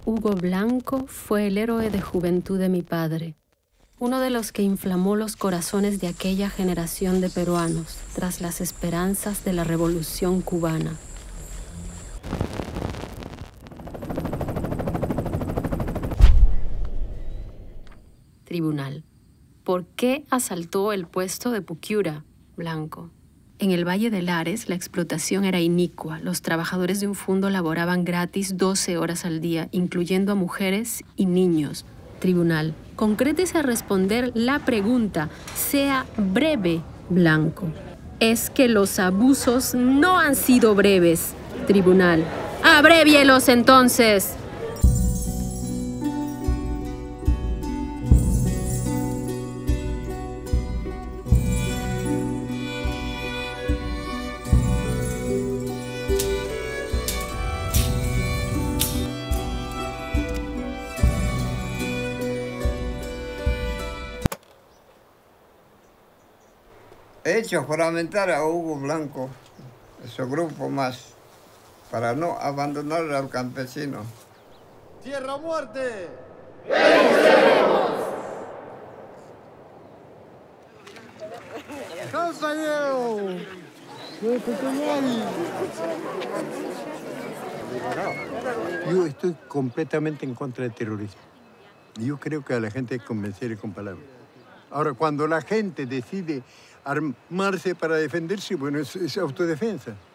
Hugo Blanco fue el héroe de juventud de mi padre, uno de los que inflamó los corazones de aquella generación de peruanos tras las esperanzas de la Revolución cubana. Tribunal. ¿Por qué asaltó el puesto de Puquiura, Blanco? En el Valle de Lares, la explotación era inicua. Los trabajadores de un fundo laboraban gratis 12 horas al día, incluyendo a mujeres y niños. Tribunal. Concrétese a responder la pregunta. Sea breve, Blanco. Es que los abusos no han sido breves. Tribunal. ¡Abrévielos entonces! He hecho juramentar a Hugo Blanco, su grupo más, para no abandonar al campesino. ¡Tierra o muerte! ¡Venceremos! ¡Compañero! Yo estoy completamente en contra del terrorismo. Yo creo que a la gente hay que convencer con palabras. Ahora, cuando la gente decide armarse para defenderse, bueno, es autodefensa.